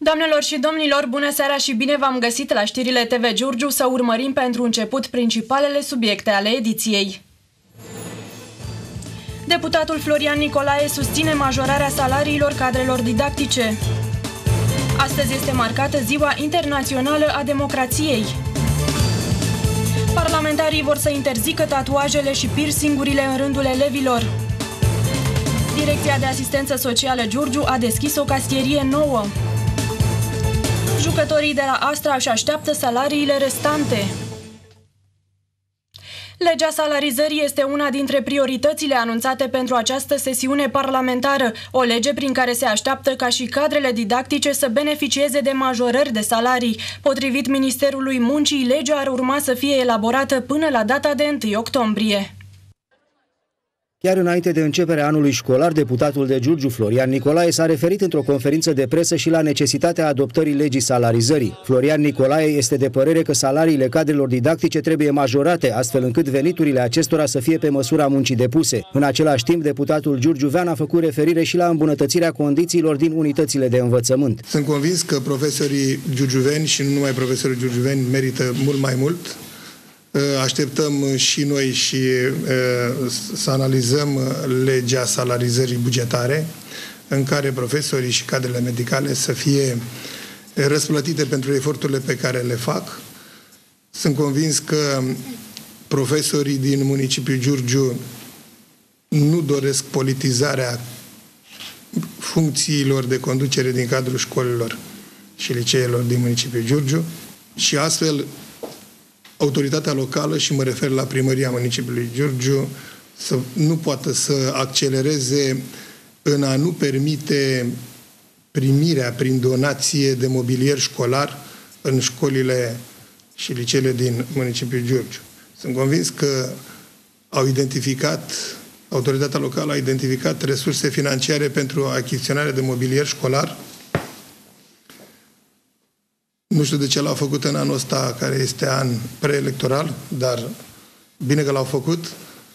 Doamnelor și domnilor, bună seara și bine v-am găsit la știrile TV Giurgiu să urmărim pentru început principalele subiecte ale ediției. Deputatul Florian Nicolae susține majorarea salariilor cadrelor didactice. Astăzi este marcată Ziua Internațională a Democrației. Parlamentarii vor să interzică tatuajele și piercingurile în rândul elevilor. Direcția de Asistență Socială Giurgiu a deschis o castierie nouă. Jucătorii de la Astra își așteaptă salariile restante. Legea salarizării este una dintre prioritățile anunțate pentru această sesiune parlamentară, o lege prin care se așteaptă ca și cadrele didactice să beneficieze de majorări de salarii. Potrivit Ministerului Muncii, legea ar urma să fie elaborată până la data de 1 octombrie. Chiar înainte de începerea anului școlar, deputatul de Giurgiu, Florian Nicolae, s-a referit într-o conferință de presă și la necesitatea adoptării legii salarizării. Florian Nicolae este de părere că salariile cadrelor didactice trebuie majorate, astfel încât veniturile acestora să fie pe măsura muncii depuse. În același timp, deputatul giurgiuvean a făcut referire și la îmbunătățirea condițiilor din unitățile de învățământ. Sunt convins că profesorii giurgiuveni și nu numai profesorii giurgiuveni merită mult mai mult. Așteptăm și noi să analizăm legea salarizării bugetare, în care profesorii și cadrele medicale să fie răsplătite pentru eforturile pe care le fac. Sunt convins că profesorii din municipiul Giurgiu nu doresc politizarea funcțiilor de conducere din cadrul școlilor și liceelor din municipiul Giurgiu și astfel autoritatea locală, și mă refer la primăria municipiului Giurgiu, să nu poată să accelereze în a nu permite primirea prin donație de mobilier școlar în școlile și liceele din municipiul Giurgiu. Sunt convins că autoritatea locală a identificat resurse financiare pentru achiziționarea de mobilier școlar. Nu știu de ce l-au făcut în anul ăsta, care este an preelectoral, dar bine că l-au făcut.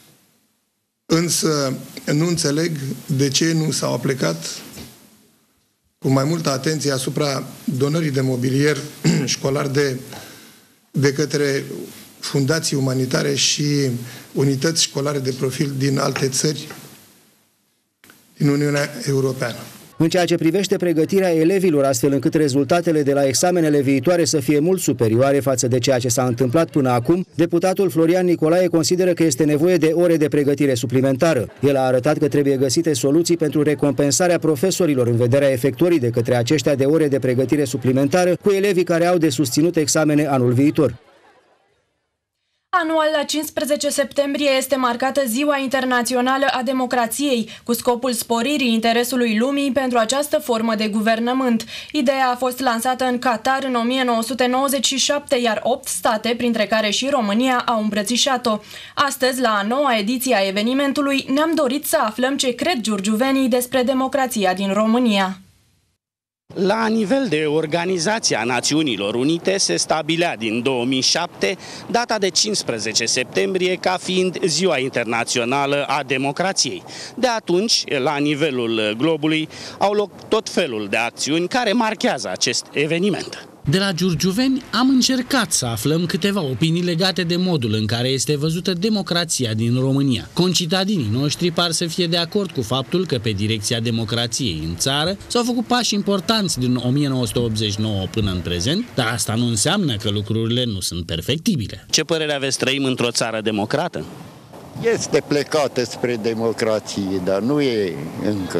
Însă nu înțeleg de ce nu s-au aplicat cu mai multă atenție asupra donării de mobilier școlar de către fundații umanitare și unități școlare de profil din alte țări din Uniunea Europeană. În ceea ce privește pregătirea elevilor, astfel încât rezultatele de la examenele viitoare să fie mult superioare față de ceea ce s-a întâmplat până acum, deputatul Florian Nicolae consideră că este nevoie de ore de pregătire suplimentară. El a arătat că trebuie găsite soluții pentru recompensarea profesorilor în vederea efectuării de către aceștia de ore de pregătire suplimentară cu elevii care au de susținut examene anul viitor. Anual, la 15 septembrie, este marcată Ziua Internațională a Democrației, cu scopul sporirii interesului lumii pentru această formă de guvernământ. Ideea a fost lansată în Qatar în 1997, iar 8 state, printre care și România, au îmbrățișat-o. Astăzi, la a noua ediție a evenimentului, ne-am dorit să aflăm ce cred giurgiuvenii despre democrația din România. La nivel de Organizația Națiunilor Unite se stabilea din 2007 data de 15 septembrie ca fiind Ziua Internațională a Democrației. De atunci, la nivelul globului, au loc tot felul de acțiuni care marchează acest eveniment. De la giurgiuveni am încercat să aflăm câteva opinii legate de modul în care este văzută democrația din România. Concitadinii noștri par să fie de acord cu faptul că pe direcția democrației în țară s-au făcut pași importanți din 1989 până în prezent, dar asta nu înseamnă că lucrurile nu sunt perfectibile. Ce părere aveți, trăim într-o țară democrată? Este plecată spre democrație, dar nu e încă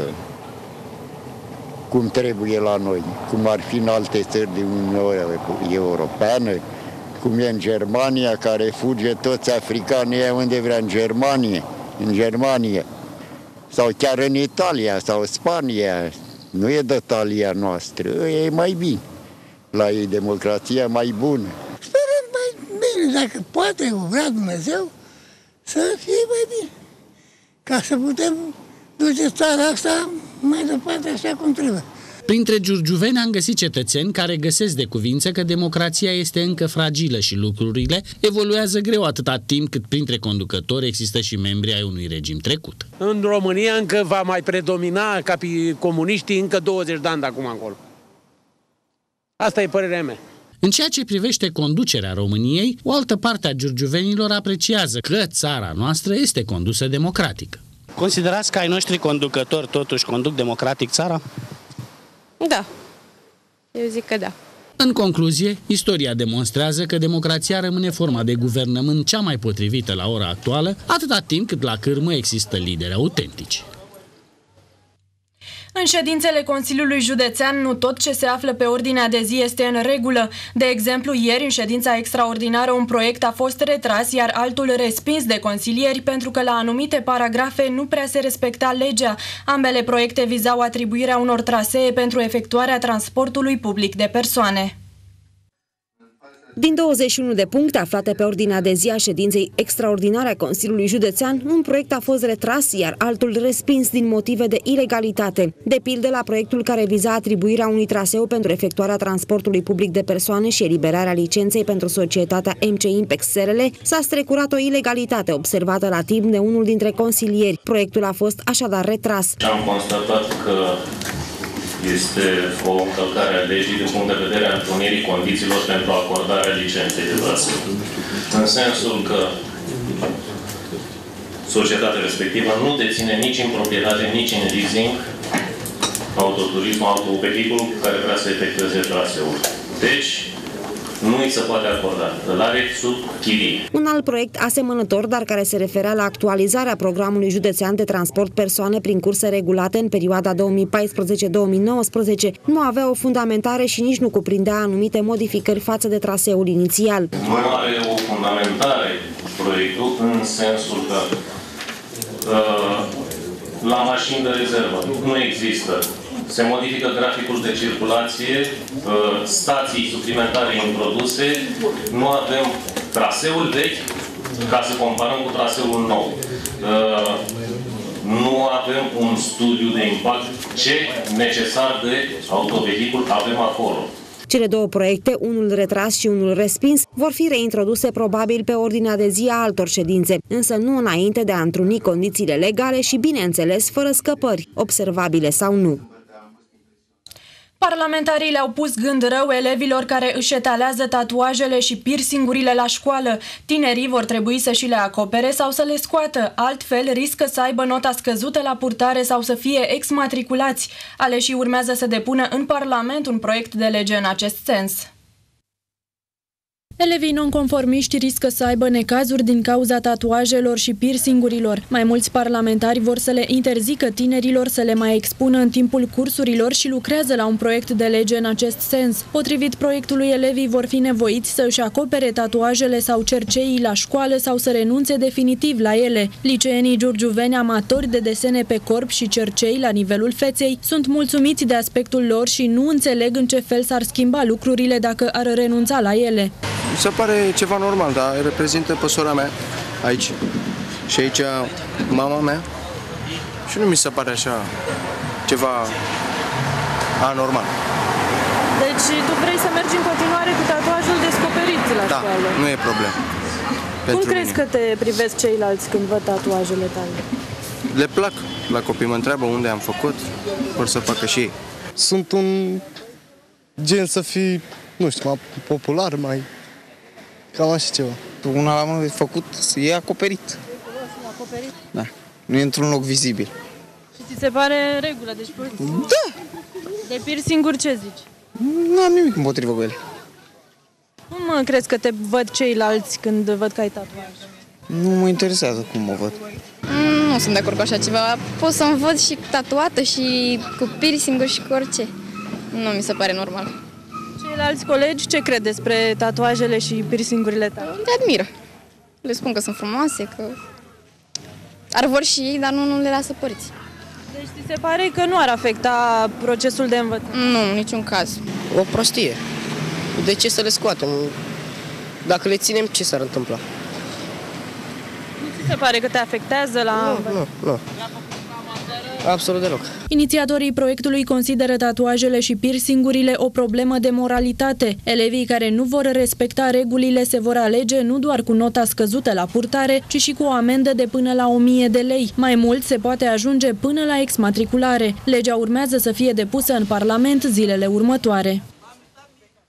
cum trebuie la noi, cum ar fi în alte țări din Uniunea Europeană, cum e în Germania, care fuge toți africanii unde vrea, în Germania, sau chiar în Italia sau Spania. Nu e de talia noastră, e mai bine. La ei democrația mai bună. Sperăm mai bine, dacă poate vrea Dumnezeu, să fie mai bine, ca să putem duce țara asta mai departe așa cum trebuie. Printre giurgiuveni am găsit cetățeni care găsesc de cuvință că democrația este încă fragilă și lucrurile evoluează greu atâta timp cât printre conducători există și membri ai unui regim trecut. În România încă va mai predomina ca comuniștii încă 20 de ani de acum încolo. Asta e părerea mea. În ceea ce privește conducerea României, o altă parte a giurgiuvenilor apreciază că țara noastră este condusă democratic. Considerați că ai noștri conducători totuși conduc democratic țara? Da, eu zic că da. În concluzie, istoria demonstrează că democrația rămâne forma de guvernământ cea mai potrivită la ora actuală, atâta timp cât la cârmă există lideri autentici. În ședințele Consiliului Județean, nu tot ce se află pe ordinea de zi este în regulă. De exemplu, ieri, în ședința extraordinară, un proiect a fost retras, iar altul respins de consilieri pentru că la anumite paragrafe nu prea se respecta legea. Ambele proiecte vizau atribuirea unor trasee pentru efectuarea transportului public de persoane. Din 21 de puncte aflate pe ordinea de zi a ședinței extraordinare a Consiliului Județean, un proiect a fost retras, iar altul respins din motive de ilegalitate. De pildă, la proiectul care viza atribuirea unui traseu pentru efectuarea transportului public de persoane și eliberarea licenței pentru societatea MC Impex SRL, s-a strecurat o ilegalitate observată la timp de unul dintre consilieri. Proiectul a fost așadar retras. Am constatat că este o încălcare a legii din punct de vedere a întrunirii condițiilor pentru acordarea licenței de traseu. În sensul că societatea respectivă nu deține nici în proprietate, nici în leasing autoturism, autovehicul care vrea să efectueze traseul. Deci, nu îi se poate acorda. Îl are sub chirie. Un alt proiect asemănător, dar care se referea la actualizarea programului județean de transport persoane prin curse regulate în perioada 2014-2019, nu avea o fundamentare și nici nu cuprindea anumite modificări față de traseul inițial. Nu are o fundamentare proiectul în sensul că la mașini de rezervă nu există. Se modifică graficul de circulație, stații suplimentare introduse, nu avem traseul vechi ca să comparăm cu traseul nou. Nu avem un studiu de impact ce necesar de autovehicul avem acolo. Cele două proiecte, unul retras și unul respins, vor fi reintroduse probabil pe ordinea de zi a altor ședințe, însă nu înainte de a întruni condițiile legale și, bineînțeles, fără scăpări, observabile sau nu. Parlamentarii le-au pus gând rău elevilor care își etalează tatuajele și piercingurile la școală. Tinerii vor trebui să și le acopere sau să le scoată, altfel riscă să aibă nota scăzută la purtare sau să fie exmatriculați. Aleșii urmează să depună în Parlament un proiect de lege în acest sens. Elevii nonconformiști riscă să aibă necazuri din cauza tatuajelor și piercingurilor. Mai mulți parlamentari vor să le interzică tinerilor să le mai expună în timpul cursurilor și lucrează la un proiect de lege în acest sens. Potrivit proiectului, elevii vor fi nevoiți să își acopere tatuajele sau cerceii la școală sau să renunțe definitiv la ele. Liceenii giurgiuveni amatori de desene pe corp și cercei la nivelul feței sunt mulțumiți de aspectul lor și nu înțeleg în ce fel s-ar schimba lucrurile dacă ar renunța la ele. Mi se pare ceva normal, dar reprezintă pe sora mea aici și aici mama mea și nu mi se pare așa ceva anormal. Deci tu vrei să mergi în continuare cu tatuajul descoperit la școală? Da, nu e problemă. Cum crezi că te privesc ceilalți când văd tatuajele tale? Le plac la copii, mă întreabă unde am făcut, vor să facă și ei. Sunt un gen să fii, nu știu, mai popular, mai... Cam așa ceva. Una la mână de făcut, e acoperit. Acoperit? Da. Nu e într-un loc vizibil. Și ți se pare regulă? Deci, da! De piercing-uri ce zici? Nu am nimic împotrivă cu ele. Cum crezi că te văd ceilalți când văd că ai tatuaj? Nu mă interesează cum mă văd. Nu sunt de acord cu așa ceva. Pot să-mi văd și tatuată și cu piercing-uri și cu orice. Nu mi se pare normal. Ceilalți colegi ce cred despre tatuajele și piercingurile tale? Te admiră. Le spun că sunt frumoase, că ar vor și ei, dar nu le lasă părinții. Deci ți se pare că nu ar afecta procesul de învățământ? Nu, în niciun caz. O prostie. De ce să le scoatem? Dacă le ținem, ce s-ar întâmpla? Nu ți se pare că te afectează la... Nu. Absolut deloc. Inițiatorii proiectului consideră tatuajele și piercingurile o problemă de moralitate. Elevii care nu vor respecta regulile se vor alege nu doar cu nota scăzută la purtare, ci și cu o amendă de până la 1000 de lei. Mai mult, se poate ajunge până la exmatriculare. Legea urmează să fie depusă în Parlament zilele următoare.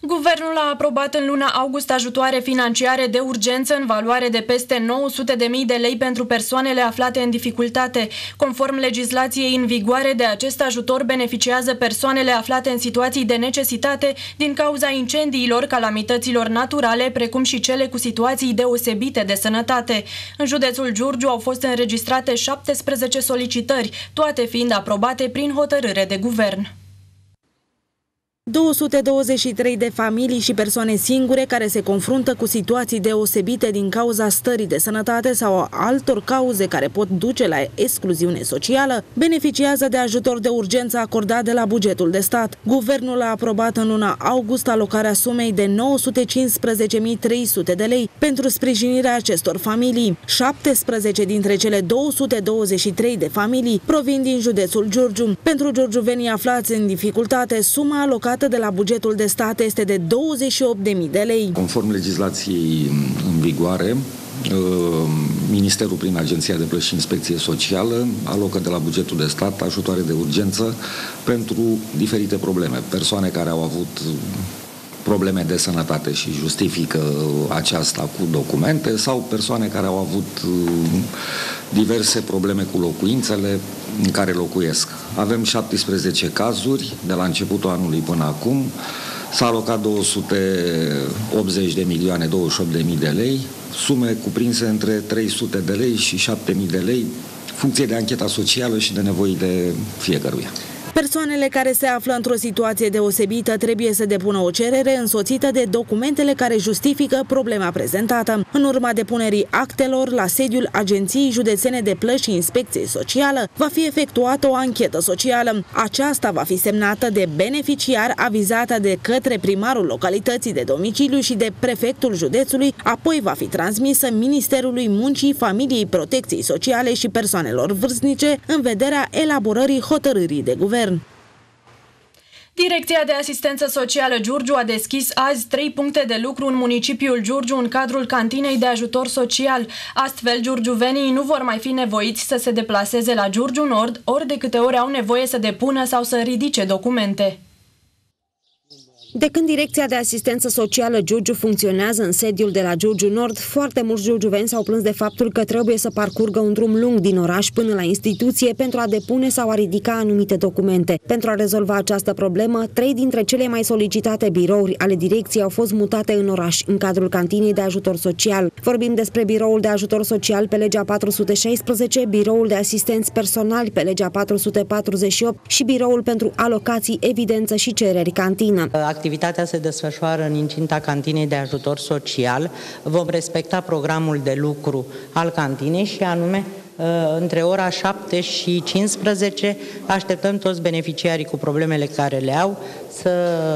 Guvernul a aprobat în luna august ajutoare financiare de urgență în valoare de peste 900.000 de lei pentru persoanele aflate în dificultate. Conform legislației în vigoare, de acest ajutor beneficiază persoanele aflate în situații de necesitate din cauza incendiilor, calamităților naturale, precum și cele cu situații deosebite de sănătate. În județul Giurgiu au fost înregistrate 17 solicitări, toate fiind aprobate prin hotărâre de guvern. 223 de familii și persoane singure care se confruntă cu situații deosebite din cauza stării de sănătate sau altor cauze care pot duce la excluziune socială beneficiază de ajutor de urgență acordat de la bugetul de stat. Guvernul a aprobat în luna august alocarea sumei de 915.300 de lei pentru sprijinirea acestor familii. 17 dintre cele 223 de familii provin din județul Giurgiu. Pentru giurgiuvenii aflați în dificultate, suma alocată de la bugetul de stat este de 28.000 de lei. Conform legislației în vigoare, Ministerul, prin Agenția de Plăți și Inspecție Socială, alocă de la bugetul de stat ajutoare de urgență pentru diferite probleme. Persoane care au avut probleme de sănătate și justifică aceasta cu documente sau persoane care au avut diverse probleme cu locuințele în care locuiesc. Avem 17 cazuri de la începutul anului până acum. S-a alocat 280 de milioane, 28.000 de lei, sume cuprinse între 300 de lei și 7.000 de lei, funcție de ancheta socială și de nevoile fiecăruia. Persoanele care se află într-o situație deosebită trebuie să depună o cerere însoțită de documentele care justifică problema prezentată. În urma depunerii actelor, la sediul Agenției Județene de Plăți și Inspecție Socială va fi efectuată o anchetă socială. Aceasta va fi semnată de beneficiar, avizată de către primarul localității de domiciliu și de prefectul județului, apoi va fi transmisă Ministerului Muncii, Familiei, Protecției Sociale și Persoanelor Vârstnice în vederea elaborării hotărârii de guvern. Direcția de Asistență Socială Giurgiu a deschis azi 3 puncte de lucru în municipiul Giurgiu în cadrul cantinei de ajutor social. Astfel, giurgiuvenii nu vor mai fi nevoiți să se deplaseze la Giurgiu Nord, ori de câte ori au nevoie să depună sau să ridice documente. De când Direcția de Asistență Socială Giurgiu funcționează în sediul de la Giurgiu Nord, foarte mulți giurgiuveni s-au plâns de faptul că trebuie să parcurgă un drum lung din oraș până la instituție pentru a depune sau a ridica anumite documente. Pentru a rezolva această problemă, 3 dintre cele mai solicitate birouri ale direcției au fost mutate în oraș, în cadrul cantinei de ajutor social. Vorbim despre biroul de ajutor social pe legea 416, biroul de asistenți personali pe legea 448 și biroul pentru alocații, evidență și cereri cantină. Activitatea se desfășoară în incinta cantinei de ajutor social. Vom respecta programul de lucru al cantinei și anume între ora 7 și 15 așteptăm toți beneficiarii cu problemele care le au să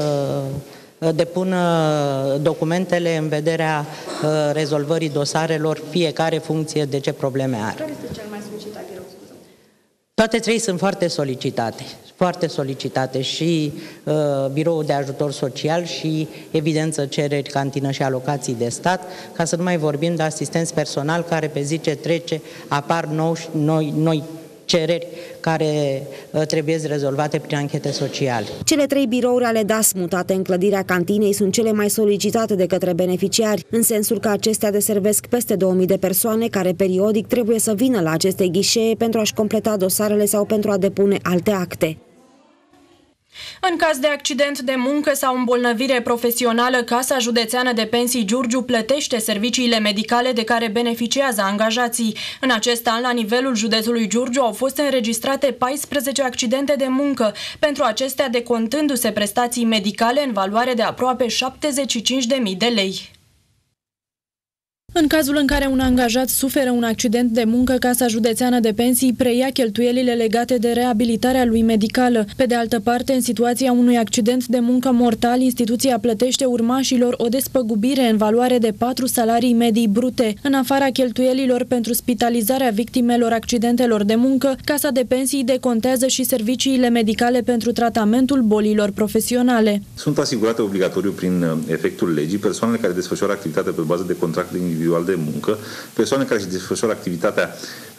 depună documentele în vederea rezolvării dosarelor, fiecare funcție de ce probleme are. Care este cel mai solicitat birou? Toate 3 sunt foarte solicitate și biroul de ajutor social și evidență, cereri, cantină și alocații de stat, ca să nu mai vorbim de asistenți personal care pe zi ce trece apar noi cereri care trebuie rezolvate prin anchete sociale. Cele 3 birouri ale DAS mutate în clădirea cantinei sunt cele mai solicitate de către beneficiari, în sensul că acestea deservesc peste 2000 de persoane care periodic trebuie să vină la aceste ghișee pentru a-și completa dosarele sau pentru a depune alte acte. În caz de accident de muncă sau îmbolnăvire profesională, Casa Județeană de Pensii Giurgiu plătește serviciile medicale de care beneficiază angajații. În acest an, la nivelul județului Giurgiu, au fost înregistrate 14 accidente de muncă, pentru acestea decontându-se prestații medicale în valoare de aproape 75.000 de lei. În cazul în care un angajat suferă un accident de muncă, Casa Județeană de Pensii preia cheltuielile legate de reabilitarea lui medicală. Pe de altă parte, în situația unui accident de muncă mortal, instituția plătește urmașilor o despăgubire în valoare de 4 salarii medii brute. În afara cheltuielilor pentru spitalizarea victimelor accidentelor de muncă, Casa de Pensii decontează și serviciile medicale pentru tratamentul bolilor profesionale. Sunt asigurate obligatoriu prin efectul legii persoanele care desfășoară activitatea pe bază de contract individual de muncă, persoane care își desfășoară activitatea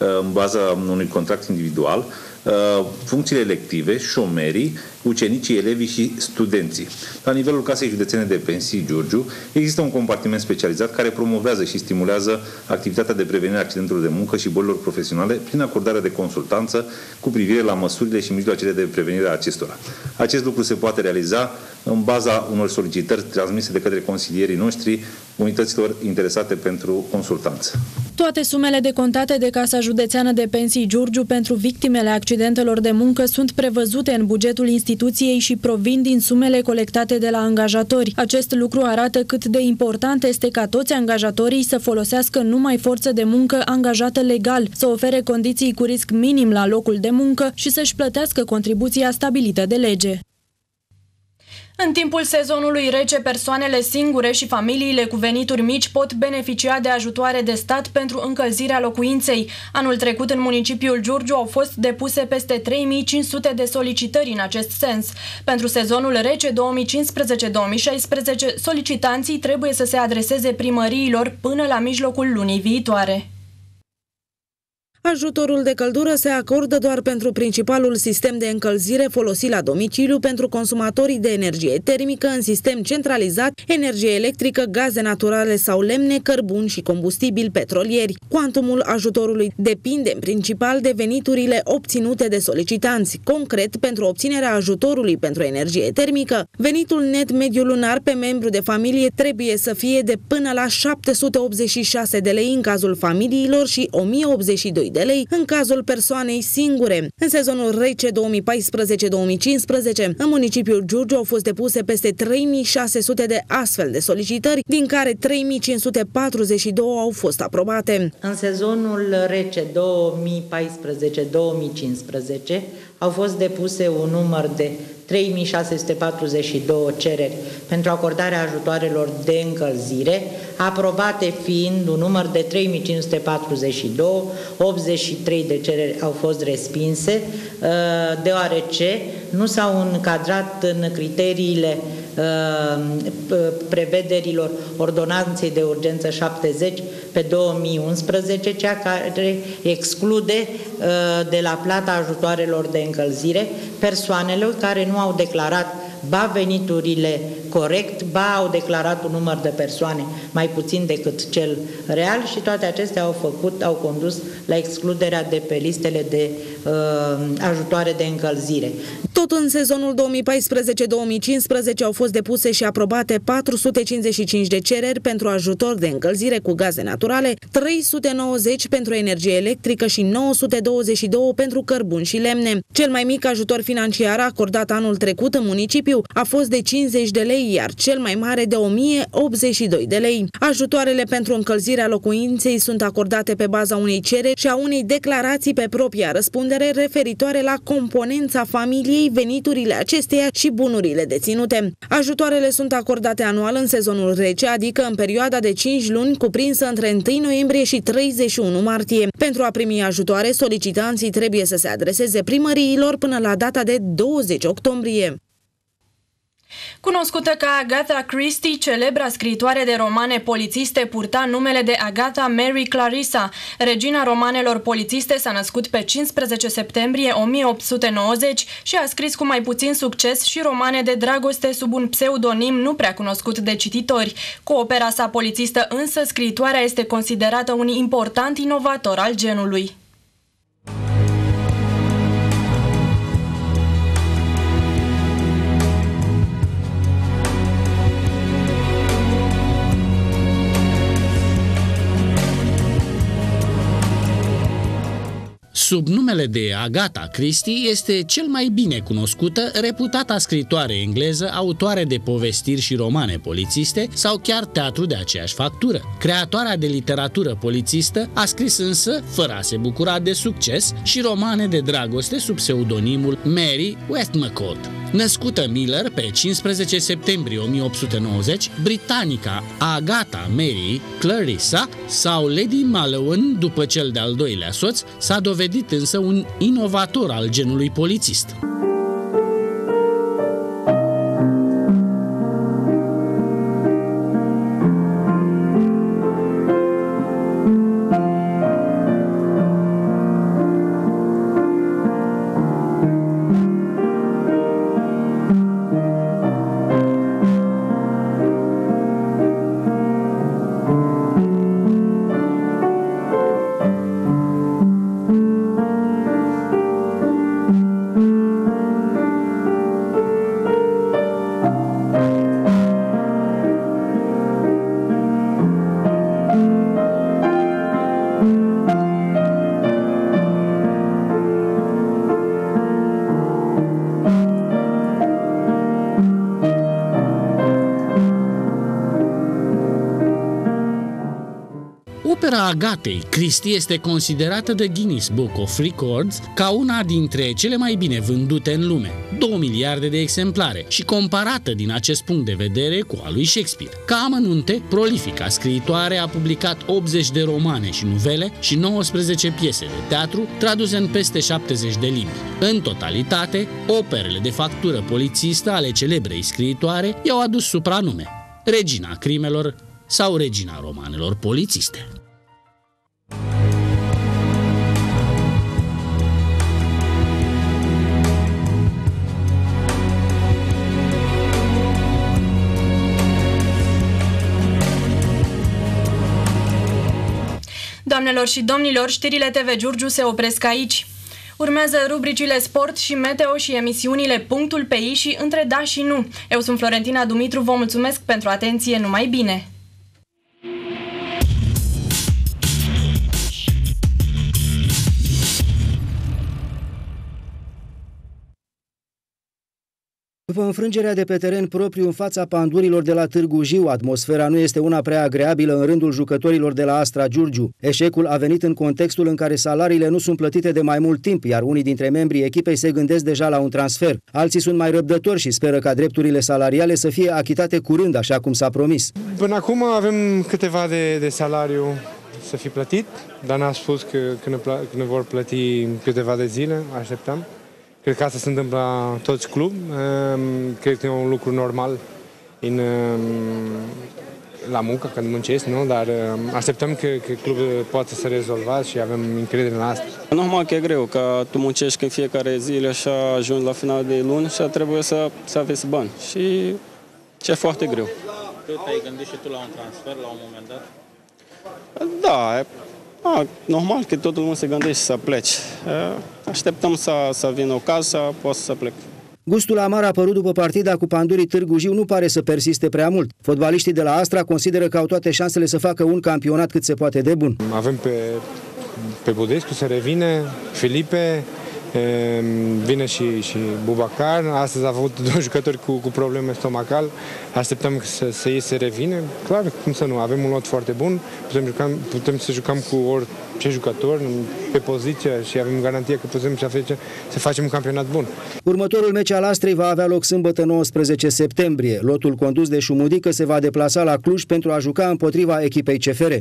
în baza unui contract individual, funcțiile elective, șomerii, ucenicii, elevii și studenții. La nivelul Casei Județene de Pensii Giurgiu există un compartiment specializat care promovează și stimulează activitatea de prevenire a accidentelor de muncă și bolilor profesionale prin acordarea de consultanță cu privire la măsurile și mijloacele de prevenire a acestora. Acest lucru se poate realiza în baza unor solicitări transmise de către consilierii noștri unităților interesate pentru consultanță. Toate sumele decontate de Casa Județeană de Pensii Giurgiu pentru victimele accidentelor de muncă sunt prevăzute în bugetul instituției și provin din sumele colectate de la angajatori. Acest lucru arată cât de important este ca toți angajatorii să folosească numai forță de muncă angajată legal, să ofere condiții cu risc minim la locul de muncă și să-și plătească contribuția stabilită de lege. În timpul sezonului rece, persoanele singure și familiile cu venituri mici pot beneficia de ajutoare de stat pentru încălzirea locuinței. Anul trecut, în municipiul Giurgiu, au fost depuse peste 3500 de solicitări în acest sens. Pentru sezonul rece 2015-2016, solicitanții trebuie să se adreseze primăriilor până la mijlocul lunii viitoare. Ajutorul de căldură se acordă doar pentru principalul sistem de încălzire folosit la domiciliu pentru consumatorii de energie termică în sistem centralizat, energie electrică, gaze naturale sau lemne, cărbuni și combustibili petrolieri. Cuantumul ajutorului depinde în principal de veniturile obținute de solicitanți. Concret, pentru obținerea ajutorului pentru energie termică, venitul net mediu lunar pe membru de familie trebuie să fie de până la 786 de lei în cazul familiilor și 1082 de lei în cazul persoanei singure. În sezonul rece 2014-2015, în municipiul Giurgiu au fost depuse peste 3600 de astfel de solicitări, din care 3542 au fost aprobate. În sezonul rece 2014-2015 au fost depuse un număr de 3642 cereri pentru acordarea ajutoarelor de încălzire, aprobate fiind un număr de 3542, 83 de cereri au fost respinse, deoarece nu s-au încadrat în criteriile prevederilor ordonanței de urgență 70 pe 2011, cea care exclude de la plata ajutoarelor de încălzire persoanele care nu au declarat ba veniturile corect, ba au declarat un număr de persoane mai puțin decât cel real și toate acestea au condus la excluderea de pe listele de ajutoare de încălzire. Tot în sezonul 2014-2015 au fost depuse și aprobate 455 de cereri pentru ajutor de încălzire cu gaze naturale, 390 pentru energie electrică și 922 pentru cărbuni și lemne. Cel mai mic ajutor financiar acordat anul trecut în municipiu a fost de 50 de lei, iar cel mai mare de 1082 de lei. Ajutoarele pentru încălzirea locuinței sunt acordate pe baza unei cereri și a unei declarații pe propria răspundere referitoare la componența familiei, veniturile acesteia și bunurile deținute. Ajutoarele sunt acordate anual în sezonul rece, adică în perioada de 5 luni cuprinsă între 1 noiembrie și 31 martie. Pentru a primi ajutoare, solicitanții trebuie să se adreseze primăriilor până la data de 20 octombrie. Cunoscută ca Agatha Christie, celebra scriitoare de romane polițiste purta numele de Agatha Mary Clarissa. Regina romanelor polițiste s-a născut pe 15 septembrie 1890 și a scris cu mai puțin succes și romane de dragoste sub un pseudonim nu prea cunoscut de cititori. Cu opera sa polițistă însă, scriitoarea este considerată un important inovator al genului. Sub numele de Agatha Christie este cel mai bine cunoscută reputata scritoare engleză, autoare de povestiri și romane polițiste sau chiar teatru de aceeași factură. Creatoarea de literatură polițistă a scris însă, fără a se bucura de succes, și romane de dragoste sub pseudonimul Mary Westmacott. Născută Miller pe 15 septembrie 1890, britanica Agatha Mary Clarissa sau Lady Malowan, după cel de-al doilea soț, s-a dovedit însă un inovator al genului polițist. Agatei Christie este considerată de Guinness Book of Records ca una dintre cele mai bine vândute în lume, 2 miliarde de exemplare, și comparată din acest punct de vedere cu a lui Shakespeare. Ca amănunte, prolifica scriitoare a publicat 80 de romane și nuvele și 19 piese de teatru traduse în peste 70 de limbi. În totalitate, operele de factură polițistă ale celebrei scriitoare i-au adus supranume Regina crimelor sau Regina romanelor polițiste. Doamnelor și domnilor, știrile TV Giurgiu se opresc aici. Urmează rubricile sport și meteo și emisiunile Punctul pe I și Între da și nu. Eu sunt Florentina Dumitru, vă mulțumesc pentru atenție, numai bine! După înfrângerea de pe teren propriu în fața pandurilor de la Târgu Jiu, atmosfera nu este una prea agreabilă în rândul jucătorilor de la Astra Giurgiu. Eșecul a venit în contextul în care salariile nu sunt plătite de mai mult timp, iar unii dintre membrii echipei se gândesc deja la un transfer. Alții sunt mai răbdători și speră ca drepturile salariale să fie achitate curând, așa cum s-a promis. Până acum avem câteva de salariu să fi plătit, dar n-a spus că ne vor plăti câteva de zile, așteptăm. Cred că asta se întâmplă la toți clubi. Cred că e un lucru normal la muncă, când muncești, nu? Dar așteptăm că clubul poate să rezolva și avem încredere în asta. Normal că e greu, că tu muncești în fiecare zi și ajungi la final de luni și trebuie să aveți bani. Și e foarte greu. Tu te-ai gândit și tu la un transfer la un moment dat? Da, normal că totul lumea se gândește să pleci. Așteptăm să vină ocazia, poți să plec. Gustul amar apărut după partida cu pandurii Târgu Jiu nu pare să persiste prea mult. Fotbaliștii de la Astra consideră că au toate șansele să facă un campionat cât se poate de bun. Avem pe Budescu, se revine, Filipe, vine și Bubacar. Astăzi a avut 2 jucători cu probleme stomacal. Așteptăm să ei se revine. Clar, cum să nu, avem un lot foarte bun. Putem să jucăm cu orice jucător pe poziție și avem garantia că putem să facem un campionat bun. Următorul meci al Astrei va avea loc sâmbătă 19 septembrie. Lotul condus de Șumudică se va deplasa la Cluj pentru a juca împotriva echipei CFR.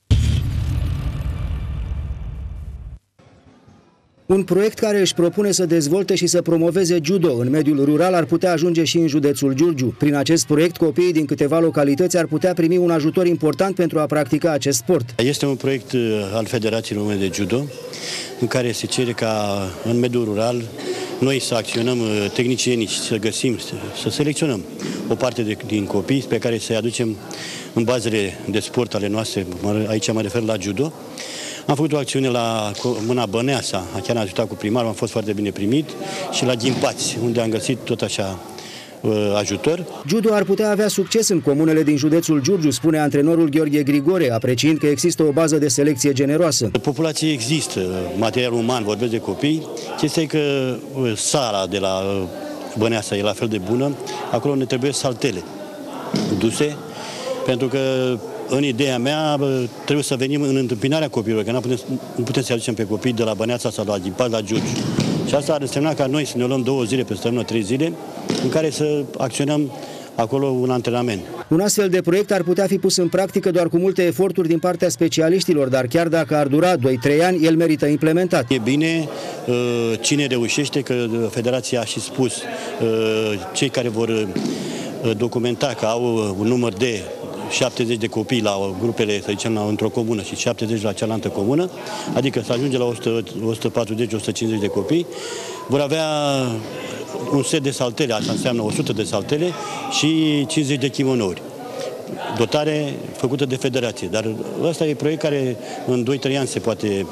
Un proiect care își propune să dezvolte și să promoveze judo în mediul rural ar putea ajunge și în județul Giurgiu. Prin acest proiect, copiii din câteva localități ar putea primi un ajutor important pentru a practica acest sport. Este un proiect al Federației Române de Judo, în care se cere ca în mediul rural noi să acționăm tehnicienii și să găsim, să selecționăm o parte din copii pe care să-i aducem în bazele de sport ale noastre, aici mă refer la judo. Am făcut o acțiune la Mâna Băneasa, chiar am ajutat cu primarul, am fost foarte bine primit, și la Ghimpați, unde am găsit tot așa ajutor. Judo ar putea avea succes în comunele din județul Giurgiu, spune antrenorul Gheorghe Grigore, apreciind că există o bază de selecție generoasă. Populație există, material uman, vorbesc de copii, chestia e că sala de la Băneasa e la fel de bună, acolo ne trebuie saltele duse, pentru că în ideea mea trebuie să venim în întâmpinarea copiilor, că nu putem să aducem pe copii de la Băneasa sau la Ghimpați, la Giurgiu. Și asta ar însemna ca noi să ne luăm 2 zile pe săptămână, 3 zile, în care să acționăm acolo un antrenament. Un astfel de proiect ar putea fi pus în practică doar cu multe eforturi din partea specialiștilor, dar chiar dacă ar dura 2-3 ani, el merită implementat. E bine, cine reușește, că Federația a și spus, cei care vor documenta că au un număr de 70 de copii la grupele, să zicem, într-o comună și 70 la cealaltă comună, adică să ajunge la 140-150 de copii, vor avea un set de saltele, asta înseamnă 100 de saltele și 50 de kimonouri. Dotare făcută de federație, dar ăsta e un proiect care în 2-3 ani se poate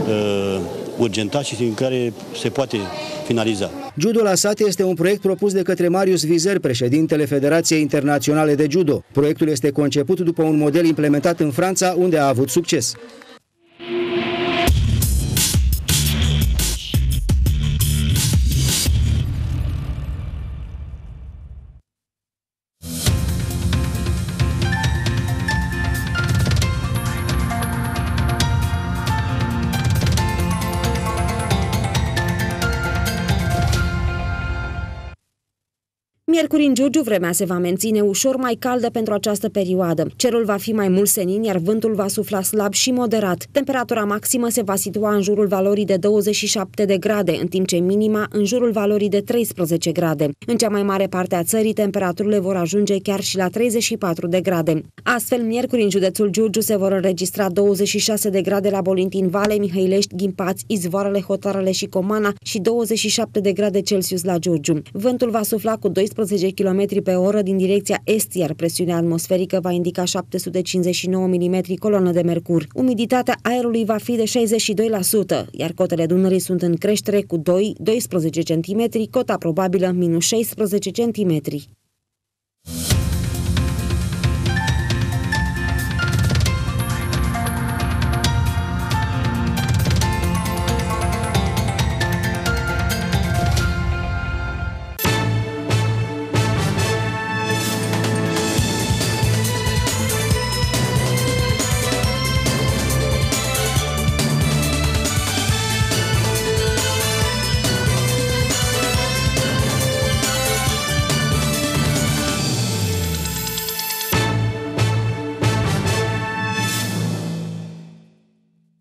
urgenta și în care se poate finaliza. Judo la sat este un proiect propus de către Marius Vizer, președintele Federației Internaționale de Judo. Proiectul este conceput după un model implementat în Franța, unde a avut succes. Miercuri în Giurgiu vremea se va menține ușor mai caldă pentru această perioadă. Cerul va fi mai mult senin, iar vântul va sufla slab și moderat. Temperatura maximă se va situa în jurul valorii de 27 de grade, în timp ce minima în jurul valorii de 13 grade. În cea mai mare parte a țării, temperaturile vor ajunge chiar și la 34 de grade. Astfel, miercuri în județul Giurgiu se vor înregistra 26 de grade la Bolintin Vale, Mihăilești, Ghimpați, Izvoarele, Hotarele și Comana și 27 de grade Celsius la Giurgiu. Vântul va sufla cu 12 km pe oră din direcția est, iar presiunea atmosferică va indica 759 mm colonă de mercur. Umiditatea aerului va fi de 62%, iar cotele Dunării sunt în creștere cu 2-12 cm, cota probabilă -16 cm.